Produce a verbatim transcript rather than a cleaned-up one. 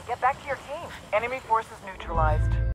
Get back to your team. Enemy forces neutralized.